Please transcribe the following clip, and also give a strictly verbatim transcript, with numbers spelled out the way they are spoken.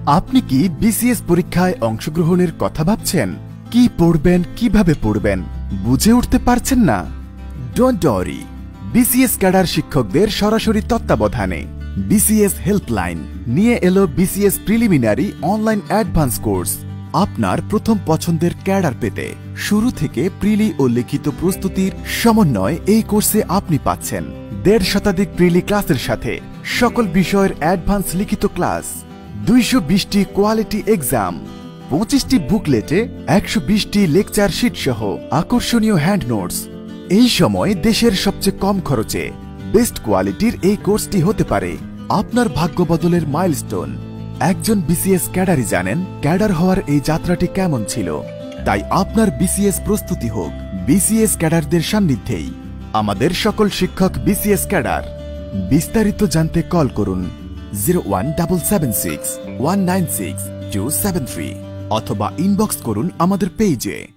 আপনি কি বিসিএস পরীক্ষায় অংশগ্রহণের কথা ভাবছেন? কি পড়বেন, কিভাবে পড়বেন বুঝে উঠতে পারছেন না? ডোন্ট ওয়ারি, বিসিএস ক্যাডার শিক্ষকদের সরাসরি তত্ত্বাবধানে বিসিএস হেল্পলাইন নিয়ে এলো BCS preliminary online advance course. আপনার প্রথম পছন্দের ক্যাডার পেতে শুরু থেকে প্রিলি ও লিখিত প্রস্তুতির সমন্বয় এই কোর্সে আপনি পাচ্ছেন দেড় শতাধিক প্রিলি ক্লাসের সাথে সকল বিষয়ের অ্যাডভান্স লিখিত ক্লাস, দুইশো বিশটি কোয়ালিটি এক্সাম, পঁচিশটি বুকলেটে একশো বিশটি লেকচার শিট সহ আকর্ষণীয় হ্যান্ড নোটস। এই সময় দেশের সবচেয়ে কম খরচে বেস্ট কোয়ালিটির এই কোর্সটি হতে পারে আপনার ভাগ্য বদলের মাইলস্টোন। একজন বিসিএস ক্যাডারই জানেন ক্যাডার হওয়ার এই যাত্রাটি কেমন ছিল। তাই আপনার বিসিএস প্রস্তুতি হোক বিসিএস ক্যাডারদের সান্নিধ্যেই। আমাদের সকল শিক্ষক বিসিএস ক্যাডার। বিস্তারিত জানতে কল করুন zero one double seven six one nine six two seven three অথবা ইনবক্স করুন আমাদের পেজে।